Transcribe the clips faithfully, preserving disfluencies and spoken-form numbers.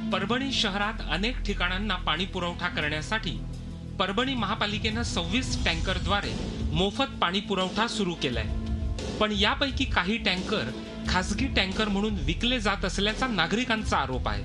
परभणी शहरात अनेक ठिकाणांना पाणी पुरवठा करण्यासाठी परभणी महापालिकेने सव्वीस टँकरद्वारे मोफत पाणी पुरवठा सुरू केलाय। पण यापैकी काही टँकर खासगी टँकर म्हणून विकले जात असल्याचा नागरिकांचा आरोप आहे।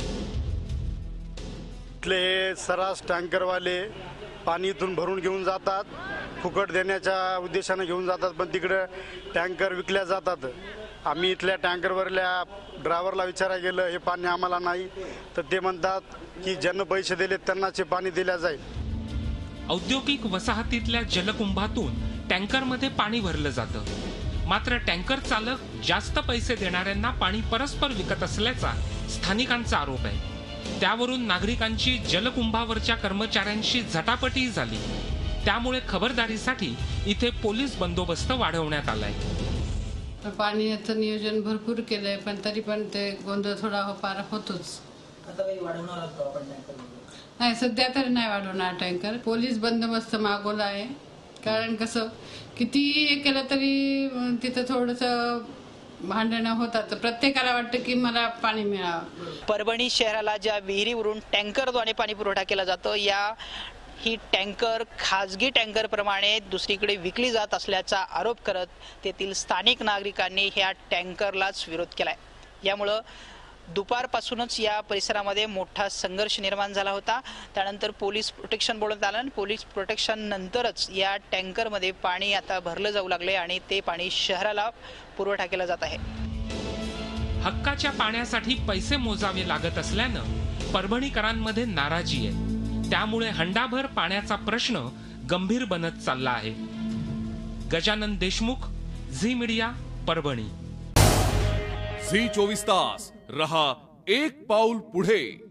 इथले सरास टँकरवाले पाणी इथून भरून घेऊन जातात, फुकट देण्याच्या उद्देशाने घेऊन जातात, पण तिकडे टँकर विकल्या जातात। आम्ही इथल्या टँकरवरल्या ड्रायव्हरला विचारायला गेलं, हे पाणी आम्हाला नाही, तर ते म्हणतात की ज्यांना पैसे दिले त्यांनाच हे पाणी दिल्या जाईल। औद्योगिक वसाहतीतल्या जलकुंभातून टँकरमध्ये पाणी भरलं जातं, मात्र टँकर चालक जास्त पैसे देणाऱ्यांना पाणी परस्पर विकत असल्याचा स्थानिकांचा आरोप आहे। त्यावरून नागरिकांची जलकुंभावरच्या कर्मचाऱ्यांशी झटापटी झाली। त्यामुळे खबरदारीसाठी इथे पोलीस बंदोबस्त वाढवण्यात आलाय। पाण्याचं नियोजन भरपूर केलंय, पण तरी पण ते गोंधळ थोडा फार होतोच। आता काही वाढवणार आहात का आपण टँकर? नाही, सध्या तरी नाही वाढवणार टँकर। पोलीस बंदोबस्त मागवला आहे, कारण कसं किती हे केलं तरी तिथं थोडंसं भांडणं होतात। प्रत्येकाला वाटतं की मला पाणी मिळावं। परभणी शहराला ज्या विहिरीवरून टँकरद्वारे पाणी पुरवठा केला जातो, या ही टँकर खाजगी टँकर प्रमाणे दुसरीकडे विकली जात असल्याचा आरोप करत तेथील स्थानिक नागरिकांनी ह्या टँकरलाच विरोध केलाय। यामुळे दुपारपासूनच या परिसरामध्ये मोठा संघर्ष निर्माण झाला होता। त्यानंतर पोलीस प्रोटेक्शन बोलवण्यात आलं आणि पोलीस प्रोटेक्शन नंतरच या टँकरमध्ये पाणी आता भरलं जाऊ लागले आणि ते पाणी शहराला पुरवठा केला जात आहे। हक्काच्या पाण्यासाठी पैसे मोजावे लागत असल्यानं परभणीकरांमध्ये नाराजी आहे। त्यामुळे हंडाभर पाण्याचा प्रश्न गंभीर बनत चालला आहे। Gajanan Deshmukh, Zee media, Parbhani. Zee चोवीस तास रहा एक पाऊल पुढे।